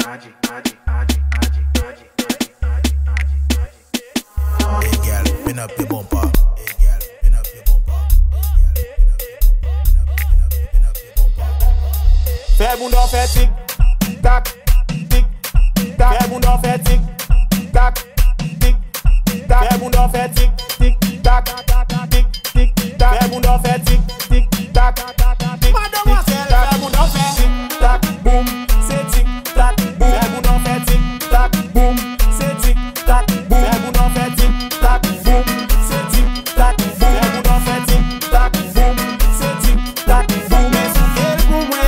girl, pin up your bumper. Hey girl, pin up your bumper. Pin up your bumper. Fais bon dans fait tic tac tic tac. Fais bon dans fait tic tac tic tac. Fais bon dans fait tic tic tac tic tic tac. Fais bon dans fait tic tic tac tic. Mademoiselle, fais bon dans fait tic tac boum, c'est tic tac boum. Fais bon dans fait tic tac boum, c'est tic tac boum. Fais bon dans fait tic tac boum, c'est tic tac boum. Fais bon dans fait tic tac boum, c'est tic tac boum. Mais c'est pour moi.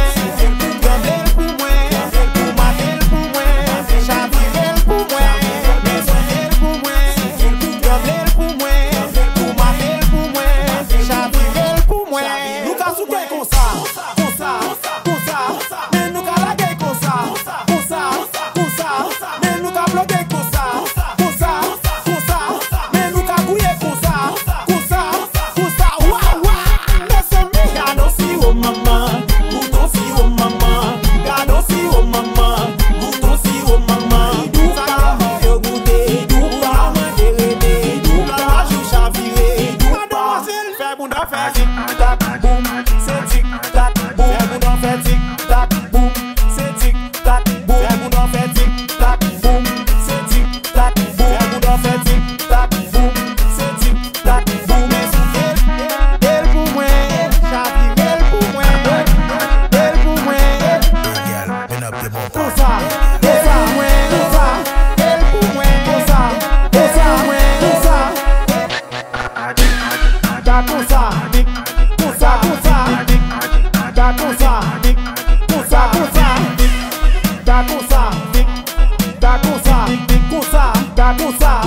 Tá com sa